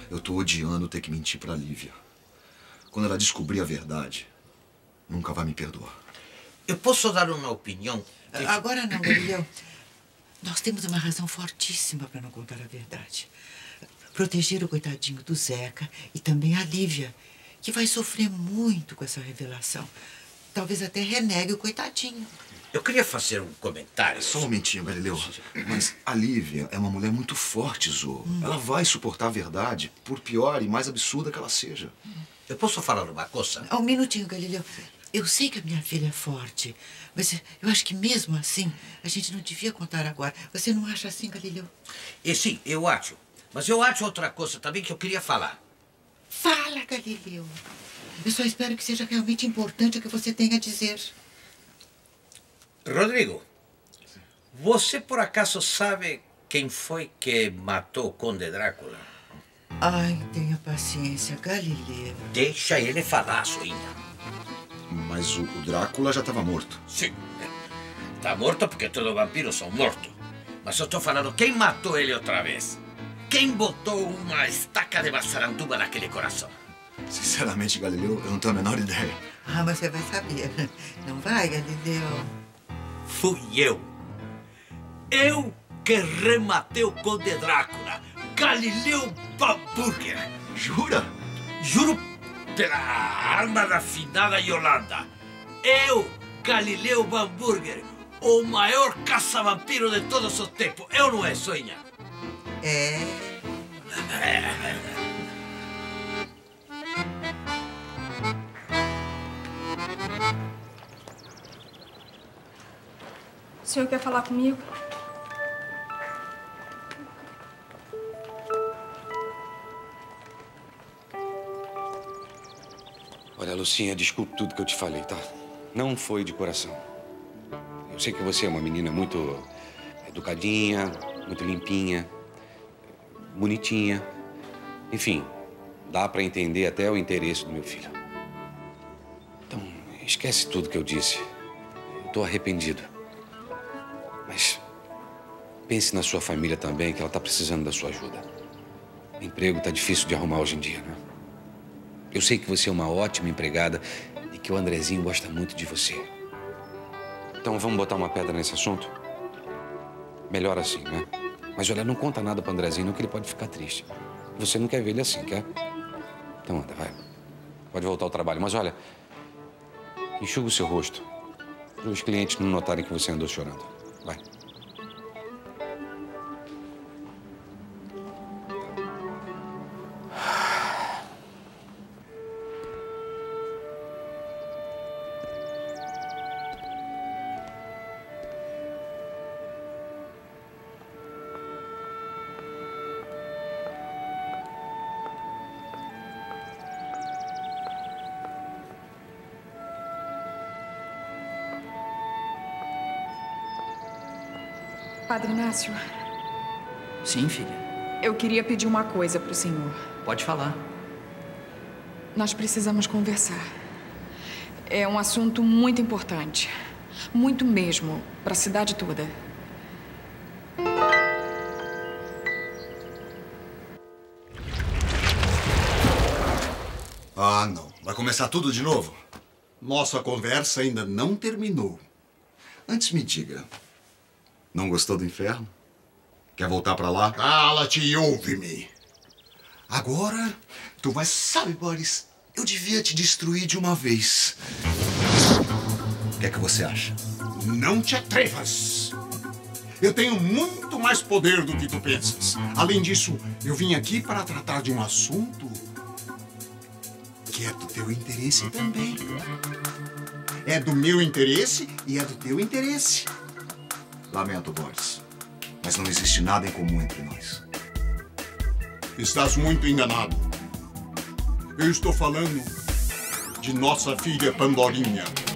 Eu tô odiando ter que mentir pra Lívia. Quando ela descobrir a verdade, nunca vai me perdoar. Eu posso dar uma opinião? Agora não, Galileu. Nós temos uma razão fortíssima para não contar a verdade. Proteger o coitadinho do Zeca e também a Lívia, que vai sofrer muito com essa revelação. Talvez até renegue o coitadinho. Eu queria fazer um comentário. Só um momentinho, Galileu. Mas a Lívia é uma mulher muito forte, Zô. Ela vai suportar a verdade, por pior e mais absurda que ela seja. Eu posso falar uma coisa? Um minutinho, Galileu. Eu sei que a minha filha é forte, mas eu acho que mesmo assim, a gente não devia contar agora. Você não acha assim, Galileu? Sim, eu acho. Mas eu acho outra coisa também que eu queria falar. Fala, Galileu. Eu só espero que seja realmente importante o que você tem a dizer. Rodrigo, você por acaso sabe quem foi que matou o Conde Drácula? Ai, tenha paciência, Galileu. Deixa ele falar, Zoinha. Mas o Drácula já estava morto. Sim. Tá morto porque todos os vampiros são mortos. Mas eu estou falando, quem matou ele outra vez? Quem botou uma estaca de maçaranduba naquele coração? Sinceramente, Galileu, eu não tenho a menor ideia. Ah, mas você vai saber. Não vai, Galileu? Fui eu. Eu que rematei o Conde Drácula. Galileu Hamburger. Jura? Juro pela arma da finada Yolanda. Eu, Galileu Hamburger, o maior caça-vampiro de todos os tempos. Eu não é, Sonha? É. O senhor quer falar comigo? Olha, Lucinha, desculpe tudo que eu te falei, tá? Não foi de coração. Eu sei que você é uma menina muito educadinha, muito limpinha, bonitinha. Enfim, dá pra entender até o interesse do meu filho. Então, esquece tudo que eu disse. Eu tô arrependido. Mas pense na sua família também, que ela tá precisando da sua ajuda. O emprego tá difícil de arrumar hoje em dia, né? Eu sei que você é uma ótima empregada e que o Andrezinho gosta muito de você. Então, vamos botar uma pedra nesse assunto? Melhor assim, né? Mas olha, não conta nada pro Andrezinho, não, que ele pode ficar triste. Você não quer ver ele assim, quer? Então anda, vai. Pode voltar ao trabalho. Mas olha, enxuga o seu rosto, para os clientes não notarem que você andou chorando. Vai. Padre Inácio. Sim, filha. Eu queria pedir uma coisa pro senhor. Pode falar. Nós precisamos conversar. É um assunto muito importante. Muito mesmo, para a cidade toda. Ah, não. Vai começar tudo de novo? Nossa conversa ainda não terminou. Antes me diga, não gostou do inferno? Quer voltar pra lá? Cala-te e ouve-me. Agora, tu vai... Sabe, Boris, eu devia te destruir de uma vez. O que é que você acha? Não te atrevas. Eu tenho muito mais poder do que tu pensas. Além disso, eu vim aqui para tratar de um assunto que é do teu interesse também. É do meu interesse e é do teu interesse. Lamento, Boris, mas não existe nada em comum entre nós. Estás muito enganado. Eu estou falando de nossa filha Pandorinha.